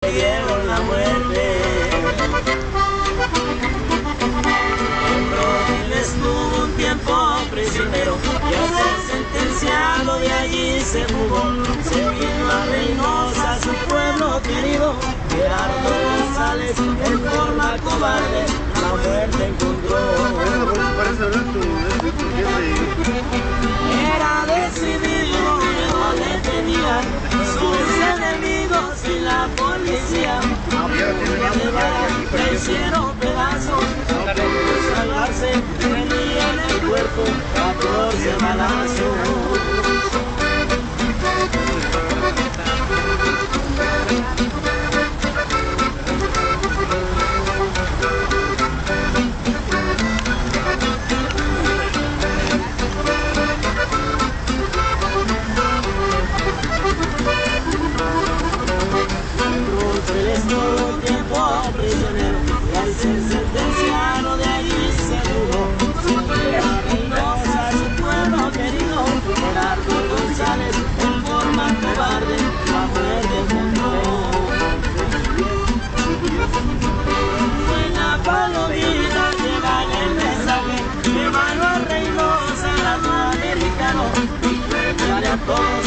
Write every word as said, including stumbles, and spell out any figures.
le dieron la muerte. En Brasil estuvo un tiempo prisionero y al ser sentenciado de allí se fugó. Se vino a Reynosa, su pueblo querido. Gerardo González en forma cobarde la muerte encontró. Era decidido que no le tenían sus enemigos y la policía. A punta de bala le hicieron pedazos, no pudo salvarse, tenía en el cuerpo catorce balazos. Todo el tiempo prisionero y al ser sentenciado de allí se mudó. Se fue a Reynosa, su pueblo querido. Gerardo González en forma cobarde la muerte encontró. Fue la palomita llevar el mensaje de mano a Reynosa, latinoamericano, y preguntarle a todos